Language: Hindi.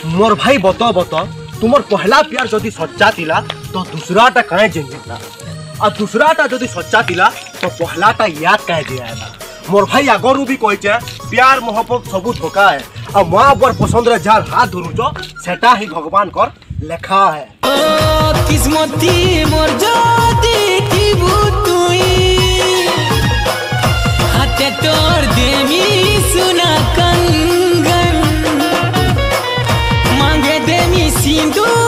मोर भाई बतो तुमर पहला प्यार जदि सच्चा थिला तो दूसराटा काहे जेंगिता और दूसराटा जदि सच्चा थिला तो पहलाटा याद काहे दियाला। मोर भाई आगरू भी कहचे प्यार मोहब्बत सबू धोखा है और माँ बर पसंद रे जार हाथ धरुचो सेटा ही भगवान कर लेखा है। किस्मती मोर जदी थिबु तुई हाथे तोर देमी सुना कंगन मांगे देमी सिंदूर